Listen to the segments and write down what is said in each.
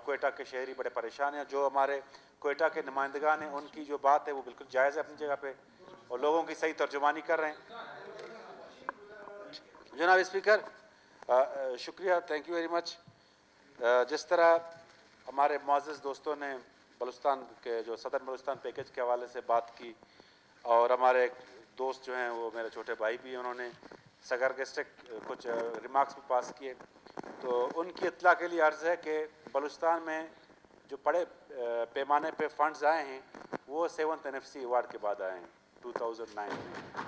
کوئٹہ کے شہری بڑے پریشان ہیں. جو ہمارے کوئٹہ کے نمائندگان ہیں ان کی جو بات ہے وہ بالکل جائز ہے اپنی جگہ پہ, اور لوگوں کی صحیح ترجمانی کر رہے ہیں. جناب اسپیکر, شکریہ, تھینک یو ویری مچ. جس طرح ہمارے معزز دوستوں نے بلوچستان کے جو صدر بلوچستان پیکیج کے حوالے سے بات کی, اور ہمارے دوست جو ہیں وہ میرے چھوٹے بھائی بھی, انہوں نے سگرگسٹک کچھ ریمارکس بھی پاس کیے, تو ان کی اطلاع کے لیے عرض ہے کہ بلوچستان میں جو بڑے پیمانے پہ فنڈز آئے ہیں وہ 7th NFC ایوارڈ کے بعد آئے ہیں 2009 میں,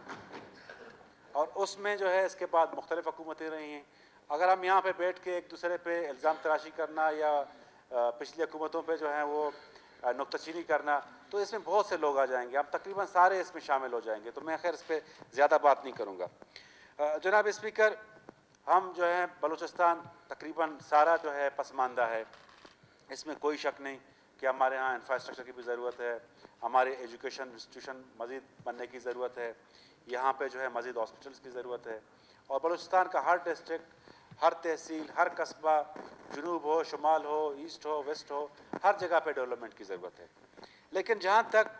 اور اس میں جو ہے اس کے بعد مختلف حکومتیں رہی ہیں. اگر ہم یہاں پہ بیٹھ کے ایک دوسرے پہ الزام تراشی کرنا یا پچھلی حکومتوں پہ جو ہے وہ نکتہ چینی کرنا, تو اس میں بہت سے لوگ آ جائیں گے, ہم تقریباً سارے اس میں شامل ہو جائیں گے, تو میں خیر اس پہ زیادہ بات نہیں کروں گا. جناب اسپیکر, ہم جو ہے بلوچستان تقریباً سارا جو ہے پسماندہ ہے, اس میں کوئی شک نہیں کہ ہمارے ہاں انفراسٹرکچر کی بھی ضرورت ہے, ہمارے ایجوکیشن انسٹیٹیوشن مزید بننے کی ضرورت ہے, یہاں پہ جو ہے مزید ہاسپٹلس کی ضرورت ہے, اور بلوچستان کا ہر ڈسٹرکٹ, ہر تحصیل, ہر قصبہ, جنوب ہو, شمال ہو, ایسٹ ہو, ویسٹ ہو, ہر جگہ پہ ڈیولپمنٹ کی ضرورت ہے. لیکن جہاں تک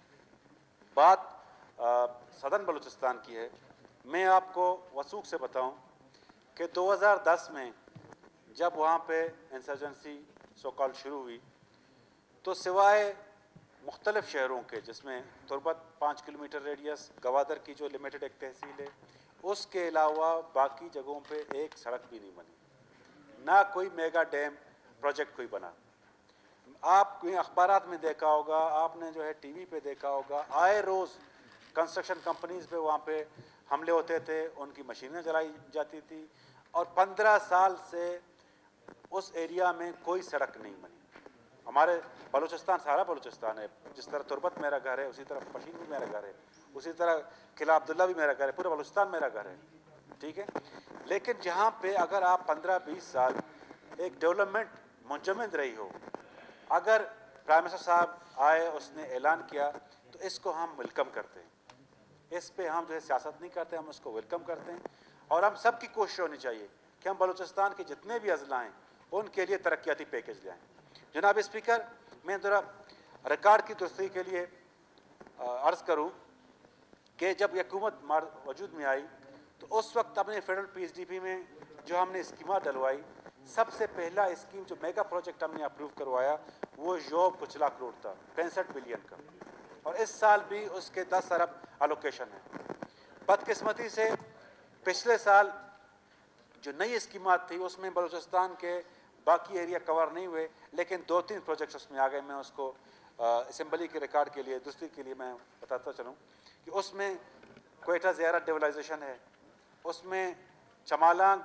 بات سدرن بلوچستان کی ہے, میں آپ کو وثوق سے بتاؤں کہ 2010 میں جب وہاں پہ انسرجنسی سو کال شروع ہوئی, تو سوائے مختلف شہروں کے جس میں تربت 5 کلومیٹر ریڈیس, گوادر کی جو لمیٹڈ ایک تحصیل ہے, اس کے علاوہ باقی جگہوں پہ ایک سڑک بھی نہیں بنی, نہ کوئی میگا ڈیم پروجیکٹ کوئی بنا. آپ کوئی اخبارات میں دیکھا ہوگا, آپ نے جو ہے ٹی وی پہ دیکھا ہوگا, آئے روز کنسٹرکشن کمپنیز پہ وہاں پہ حملے ہوتے تھے, ان کی مشینیں جلائی جاتی تھی, اور 15 سال سے اس ایریا میں کوئی سڑک نہیں بنی. ہمارے بلوچستان سارا بلوچستان ہے, جس طرح تربت میرا گھر ہے اسی طرح پشین بھی میرا گھر ہے, اسی طرح قلعہ عبداللہ بھی میرا گھر ہے, پورا بلوچستان میرا گھر ہے, ٹھیک ہے. لیکن جہاں پہ اگر آپ 15-20 سال ایک ڈیولپمنٹ منجمد رہی ہو, اگر پرائم منسٹر صاحب آئے, اس نے اعلان کیا, تو اس کو ہم ویلکم کرتے ہیں, اس پہ ہم جو ہے سیاست نہیں کرتے, ہم اس کو ویلکم کرتے ہیں. اور ہم سب کی کوشش ہونی چاہیے کہ ہم بلوچستان کے جتنے بھی اضلاع ہیں ان کے لیے ترقیاتی پیکیج لائیں. جناب اسپیکر, میں ذرا ریکارڈ کی درستگی کے لیے عرض کروں کہ جب یہ حکومت وجود میں آئی تو اس وقت اپنے فیڈرل PSDP میں جو ہم نے اسکیمات ڈلوائی, سب سے پہلا اسکیم جو میگا پروجیکٹ ہم نے اپروو کروایا وہ یوب کچلا کروڑ تھا, 65 بلین کا, اور اس سال بھی اس کے 10 ارب الوکیشن ہے. بدقسمتی سے پچھلے سال جو نئی اسکیمات تھی اس میں بلوچستان کے باقی ایریا کور نہیں ہوئے, لیکن 2-3 پروجیکٹس اس میں آ گئے. میں اس کو اسمبلی کے ریکارڈ کے لیے درستگی کے لیے میں بتاتا چلوں کہ اس میں کوئٹہ زیارت ڈیولائزیشن ہے, اس میں چمالانگ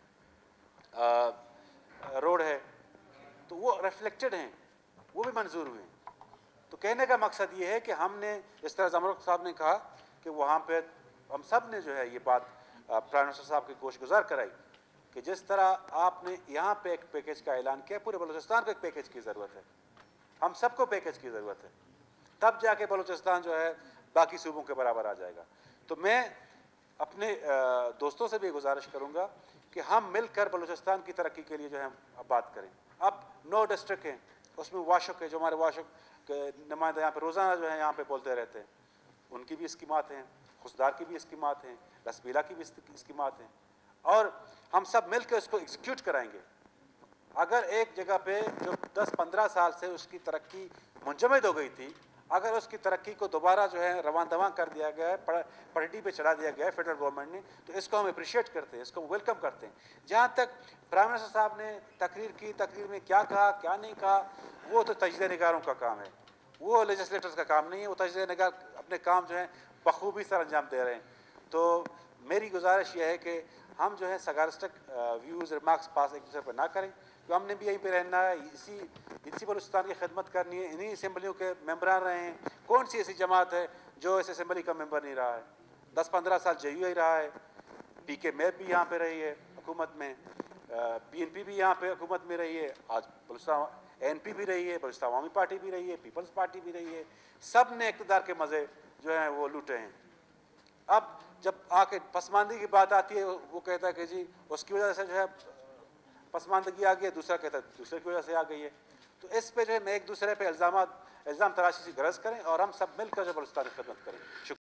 روڈ ہے, تو وہ ریفلیکٹڈ ہیں, وہ بھی منظور ہوئے. تو کہنے کا مقصد یہ ہے کہ ہم نے جس طرح زمرک صاحب نے کہا کہ وہاں پہ ہم سب نے جو ہے یہ بات پرائم منسٹر صاحب کی گوش گزار کرائی کہ جس طرح آپ نے یہاں پہ ایک پیکیج کا اعلان کیا, پورے بلوچستان کو ایک پیکیج کی ضرورت ہے, ہم سب کو پیکیج کی ضرورت ہے, تب جا کے بلوچستان جو ہے باقی صوبوں کے برابر آ جائے گا. تو میں اپنے دوستوں سے بھی گزارش کروں گا کہ ہم مل کر بلوچستان کی ترقی کے لیے جو ہے اب بات کریں. اب 9 ڈسٹرکٹ ہیں, اس میں واشک ہے, جو ہمارے واشک کے نمائندہ یہاں پہ روزانہ جو ہے یہاں پہ بولتے رہتے ہیں, ان کی بھی اسکیمات ہیں, خسدار کی بھی اسکیمات ہیں, لسبیلا کی بھی اسکیمات ہیں, اور ہم سب مل کے اس کو ایگزیکیوٹ کرائیں گے. اگر ایک جگہ پہ جو 10-15 سال سے اس کی ترقی منجمد ہو گئی تھی, اگر اس کی ترقی کو دوبارہ جو ہے روان دواں کر دیا گیا ہے, پلٹی پہ چڑھا دیا گیا ہے فیڈرل گورنمنٹ نے, تو اس کو ہم اپریشیٹ کرتے ہیں, اس کو ویلکم کرتے ہیں. جہاں تک پرائم منسٹر صاحب نے تقریر کی, تقریر میں کیا کہا کیا نہیں کہا, وہ تو تجزیہ نگاروں کا کام ہے, وہ لیجسلیٹرز کا کام نہیں ہے. وہ تجزیہ نگار اپنے کام جو ہے بخوبی سر انجام دے رہے ہیں. تو میری گزارش یہ ہے کہ ہم جو ہے سگارسٹک ویوز ریمارکس پاس ایک دوسرے پہ نہ کریں, کہ ہم نے بھی یہیں پہ رہنا ہے, اسی بلوچستان کی خدمت کرنی ہے, انہی اسمبلیوں کے ممبران رہے ہیں. کون سی ایسی جماعت ہے جو اس اسمبلی کا ممبر نہیں رہا ہے؟ 10-15 سال JUI رہا ہے, PK میپ بھی یہاں پہ رہی ہے حکومت میں, PNP بھی یہاں پہ حکومت میں رہی ہے, آج بلوچستان NP بھی رہی ہے, بلوچستان عوامی پارٹی بھی رہی ہے, پیپلز پارٹی بھی رہی ہے. سب نے اقتدار کے مزے جو ہیں وہ لوٹے ہیں. اب جب آ کے پسماندگی کی بات آتی ہے, وہ کہتا ہے کہ جی اس کی وجہ سے جو ہے پسماندگی آ گئی ہے، دوسرا کہتا ہے دوسرے کی وجہ سے آ گئی ہے. تو اس پہ جو ہے میں ایک دوسرے پہ الزام تراشی سے غرض کریں اور ہم سب مل کر جو بلوچستان کی خدمت کریں. شکریہ.